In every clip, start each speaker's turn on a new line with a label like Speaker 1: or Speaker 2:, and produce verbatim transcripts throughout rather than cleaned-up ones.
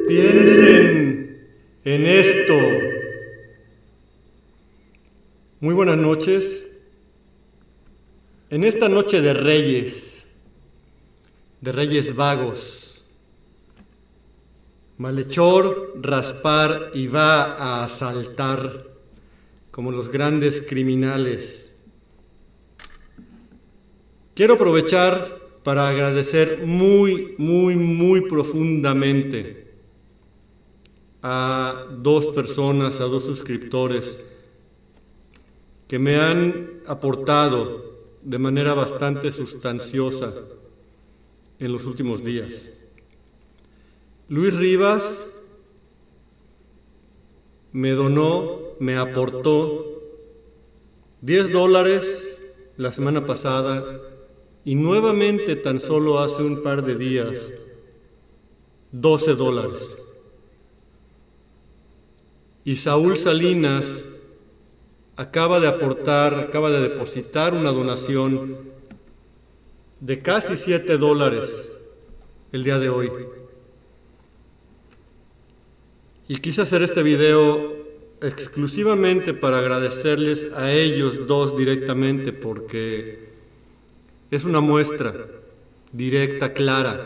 Speaker 1: Piensen en esto. Muy buenas noches. En esta noche de reyes, de reyes vagos, malhechor, raspar y va a asaltar como los grandes criminales. Quiero aprovechar para agradecer muy, muy, muy profundamente a dos personas, a dos suscriptores que me han aportado de manera bastante sustanciosa en los últimos días. Luis Rivas me donó, me aportó diez dólares la semana pasada y nuevamente tan solo hace un par de días doce dólares. Y Saúl Salinas acaba de aportar, acaba de depositar una donación de casi siete dólares el día de hoy. Y quise hacer este video exclusivamente para agradecerles a ellos dos directamente, porque es una muestra directa, clara,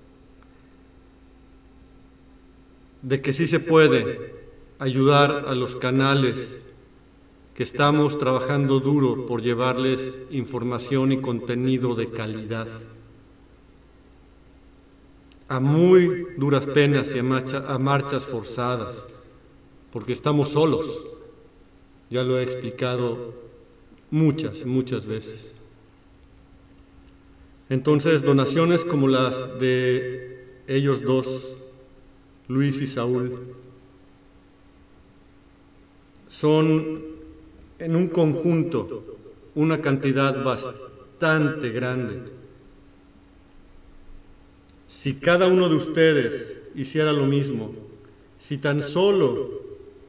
Speaker 1: de que sí se puede ayudar a los canales que estamos trabajando duro por llevarles información y contenido de calidad, a muy duras penas y a, marcha, a marchas forzadas, porque estamos solos. Ya lo he explicado muchas, muchas veces. Entonces, donaciones como las de ellos dos, Luis y Saúl, son en un conjunto una cantidad bastante grande. Si cada uno de ustedes hiciera lo mismo, si tan solo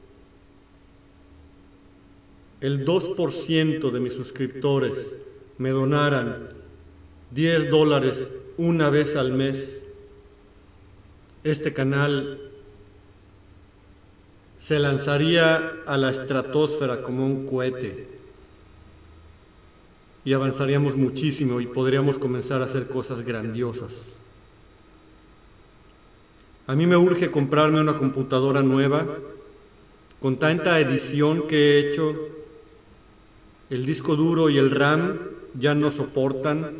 Speaker 1: el dos por ciento de mis suscriptores me donaran diez dólares una vez al mes, este canal se lanzaría a la estratosfera como un cohete y avanzaríamos muchísimo y podríamos comenzar a hacer cosas grandiosas. A mí me urge comprarme una computadora nueva. Con tanta edición que he hecho, el disco duro y el RAM ya no soportan.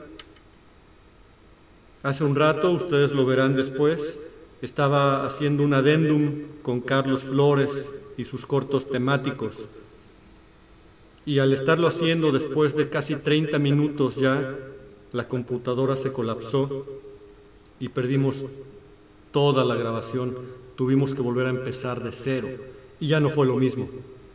Speaker 1: Hace un rato, ustedes lo verán después, estaba haciendo un adendum con Carlos Flores y sus cortos temáticos. Y al estarlo haciendo después de casi treinta minutos ya, la computadora se colapsó y perdimos toda la grabación. Tuvimos que volver a empezar de cero y ya no fue lo mismo.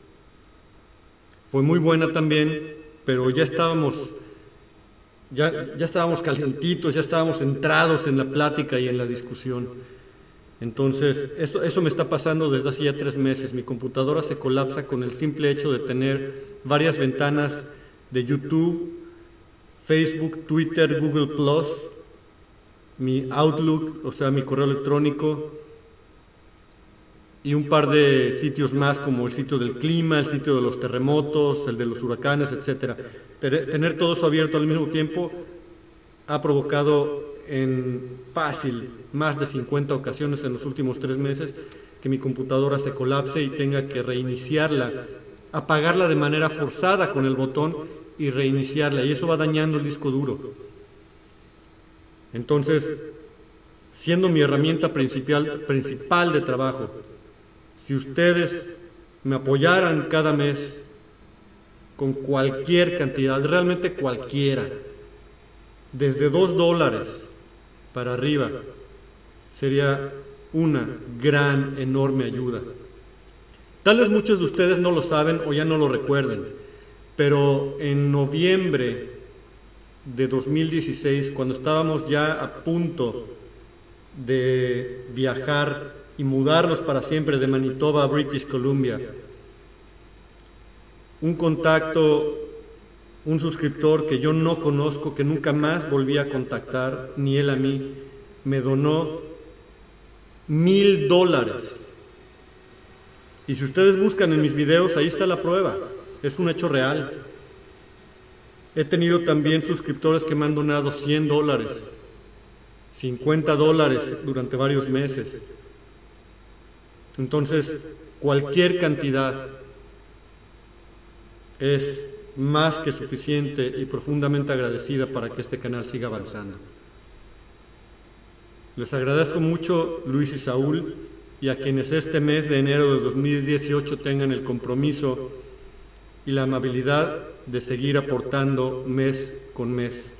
Speaker 1: Fue muy buena también, pero ya estábamos, ya, ya estábamos calientitos, ya estábamos entrados en la plática y en la discusión. Entonces, esto, eso me está pasando desde hace ya tres meses. Mi computadora se colapsa con el simple hecho de tener varias ventanas de YouTube, Facebook, Twitter, Google Plus, mi Outlook, o sea, mi correo electrónico, y un par de sitios más como el sitio del clima, el sitio de los terremotos, el de los huracanes, etcétera. Tener todo eso abierto al mismo tiempo ha provocado en fácil más de cincuenta ocasiones en los últimos tres meses que mi computadora se colapse y tenga que reiniciarla, apagarla de manera forzada con el botón y reiniciarla, y eso va dañando el disco duro. Entonces, siendo mi herramienta principal, principal de trabajo, si ustedes me apoyaran cada mes con cualquier cantidad, realmente cualquiera, desde dos dólares para arriba, sería una gran, enorme ayuda. Tal vez muchos de ustedes no lo saben o ya no lo recuerden, pero en noviembre de dos mil dieciséis, cuando estábamos ya a punto de viajar y mudarnos para siempre de Manitoba a British Columbia, un contacto, un suscriptor que yo no conozco, que nunca más volví a contactar, ni él a mí, me donó Mil dólares. Y si ustedes buscan en mis videos, ahí está la prueba. Es un hecho real. He tenido también suscriptores que me han donado cien dólares, cincuenta dólares durante varios meses. Entonces, cualquier cantidad es más que suficiente y profundamente agradecida para que este canal siga avanzando. Les agradezco mucho, Luis y Saúl, y a quienes este mes de enero de dos mil dieciocho tengan el compromiso y la amabilidad de seguir aportando mes con mes.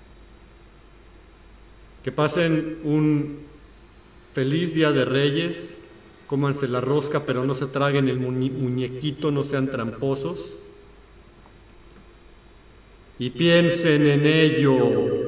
Speaker 1: Que pasen un feliz Día de Reyes, cómanse la rosca, pero no se traguen el muñequito, no sean tramposos. Y piensen en ello.